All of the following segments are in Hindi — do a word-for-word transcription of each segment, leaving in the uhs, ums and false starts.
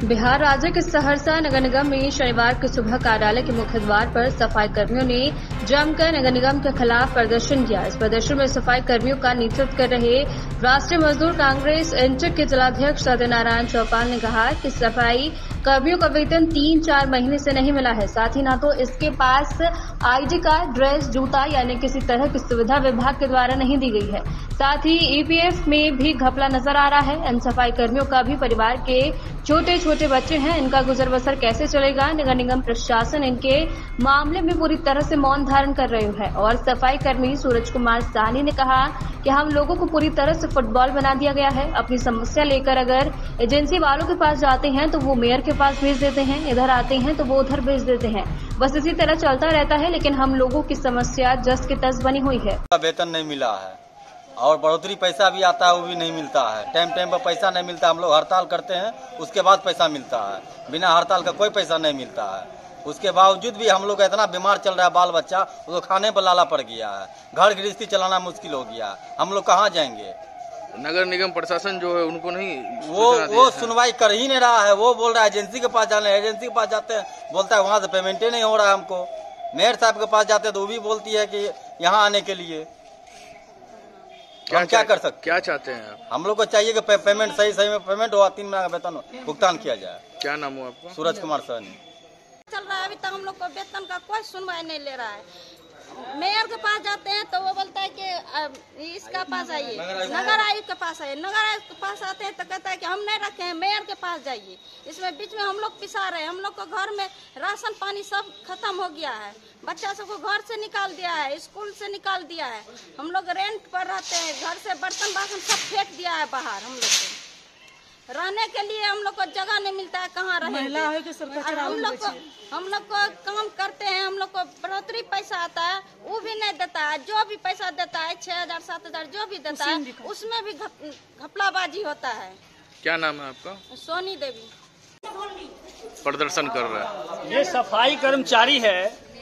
बिहार राज्य के सहरसा नगर निगम में शनिवार की सुबह कार्यालय के मुख्य द्वार पर सफाई कर्मियों ने जमकर नगर निगम के खिलाफ प्रदर्शन किया। इस प्रदर्शन में सफाई कर्मियों का नेतृत्व कर रहे राष्ट्रीय मजदूर कांग्रेस इंटक के जिलाध्यक्ष सत्यनारायण चौपाल ने कहा कि सफाई कर्मियों का वेतन तीन चार महीने से नहीं मिला है। साथ ही न तो इसके पास आईडी कार्ड, ड्रेस, जूता यानी किसी तरह की सुविधा विभाग के द्वारा नहीं दी गई है। साथ ही ईपीएफ में भी घपला नजर आ रहा है। इन सफाई कर्मियों का भी परिवार के छोटे छोटे बच्चे हैं, इनका गुजर बसर कैसे चलेगा। नगर निगम प्रशासन इनके मामले में पूरी तरह से मौन धारण कर रहे हैं। और सफाई कर्मी सूरज कुमार साहनी ने कहा कि हम लोगों को पूरी तरह से फुटबॉल बना दिया गया है। अपनी समस्या लेकर अगर एजेंसी वालों के पास जाते हैं तो वो मेयर के पास भेज देते हैं, इधर आते हैं तो वो उधर भेज देते हैं। बस इसी तरह चलता रहता है, लेकिन हम लोगों की समस्या जस के तस बनी हुई है। वेतन नहीं मिला है और बढ़ोतरी पैसा भी आता है, वो भी नहीं मिलता है। टाइम टाइम पर पैसा नहीं मिलता। हम लोग हड़ताल करते हैं, उसके बाद पैसा मिलता है। बिना हड़ताल का कोई पैसा नहीं मिलता है। उसके बावजूद भी हम लोग इतना बीमार चल रहा है, बाल बच्चा उसको खाने पर लाला पड़ गया है। घर गृहस्थी चलाना मुश्किल हो गया है। हम लोग कहाँ जाएंगे? नगर निगम प्रशासन जो है उनको नहीं वो वो सुनवाई कर ही नहीं रहा है। वो बोल रहा है एजेंसी के पास जाना है। एजेंसी के पास जाते हैं, बोलता है वहाँ से पेमेंट ही नहीं हो रहा है हमको। मेयर साहब के पास जाते हैं तो वो भी बोलती है कि यहाँ आने के लिए। क्या हम क्या कर सकते? क्या चाहते हैं आप? हम लोग को चाहिए कि पे, पेमेंट सही सही में पेमेंट हो, तीन महीने का वेतन भुगतान किया जाए। क्या नाम हो आपका? सूरज कुमार साहनी। चल रहा है अभी तक हम लोग को वेतन का कोई सुनवाई नहीं ले रहा है। मेयर के पास जाते हैं तो वो बोलता है कि इसका पास आइए, नगर आयुक्त के पास आइए। नगर आयुक्त के पास आते हैं तो कहता है कि हम नहीं रखे हैं, मेयर के पास जाइए। इसमें बीच में हम लोग पिसा रहे हैं। हम लोग को घर में राशन पानी सब खत्म हो गया है। बच्चा सबको घर से निकाल दिया है, स्कूल से निकाल दिया है। हम लोग रेंट पर रहते हैं, घर से बर्तन बासन सब फेंक दिया है बाहर। हम लोग को रहने के लिए हम लोग को जगह नहीं मिलता है, कहाँ रहेंगे। हम लोग को हम लोग को काम करते हैं, हम लोग को बढ़ोतरी पैसा आता है वो भी नहीं देता है। जो भी पैसा देता है छह हजार सात हजार जो भी देता है उसमें भी घपलाबाजी होता है। क्या नाम है आपका? सोनी देवी। प्रदर्शन कर रहा है। ये सफाई कर्मचारी है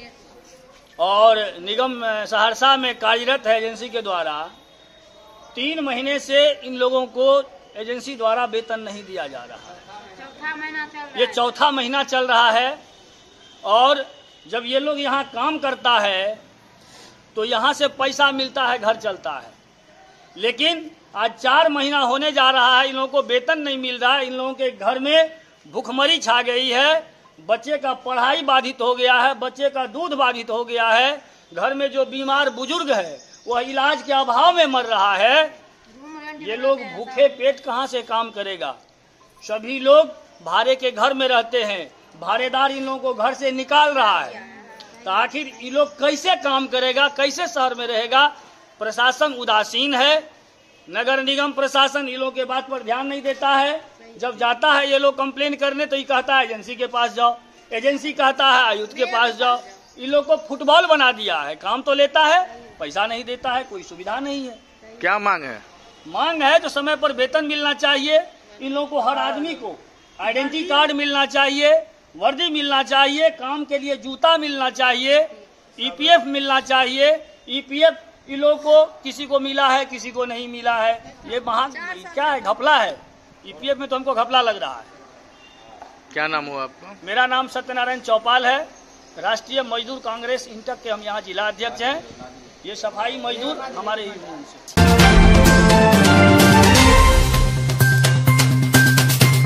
और निगम सहरसा में कार्यरत है एजेंसी के द्वारा। तीन महीने से इन लोगों को एजेंसी द्वारा वेतन नहीं दिया जा रहा है। चौथा महीना चल रहा है। ये चौथा महीना चल रहा है और जब ये लोग यहाँ काम करता है तो यहाँ से पैसा मिलता है, घर चलता है। लेकिन आज चार महीना होने जा रहा है, इन लोगों को वेतन नहीं मिल रहा है। इन लोगों के घर में भूखमरी छा गई है। बच्चे का पढ़ाई बाधित हो गया है, बच्चे का दूध बाधित हो गया है। घर में जो बीमार बुजुर्ग है वह इलाज के अभाव में मर रहा है। ये लोग भूखे पेट कहाँ से काम करेगा? सभी लोग भाड़े के घर में रहते हैं, भाड़ेदार इन लोगों को घर से निकाल रहा है। तो आखिर ये लोग कैसे काम करेगा, कैसे शहर में रहेगा? प्रशासन उदासीन है। नगर निगम प्रशासन इन लोगों के बात पर ध्यान नहीं देता है। जब जाता है ये लोग कंप्लेन करने तो ये कहता है एजेंसी के पास जाओ, एजेंसी कहता है आयुक्त के पास जाओ। इन लोग को फुटबॉल बना दिया है। काम तो लेता है, पैसा नहीं देता है, कोई सुविधा नहीं है। क्या मांग है? मांग है तो समय पर वेतन मिलना चाहिए। इन लोगों को, हर आदमी को आइडेंटिटी कार्ड मिलना चाहिए, वर्दी मिलना चाहिए, काम के लिए जूता मिलना चाहिए, ईपीएफ मिलना चाहिए। ईपीएफ इन लोगों को किसी को मिला है, किसी को नहीं मिला है। ये महा क्या है? घपला है। ईपीएफ में तो हमको घपला लग रहा है। क्या नाम हुआ आपका? मेरा नाम सत्यनारायण चौपाल है। राष्ट्रीय मजदूर कांग्रेस इंटक के हम यहाँ जिला अध्यक्ष हैं। ये सफाई मजदूर हमारे यूनियन से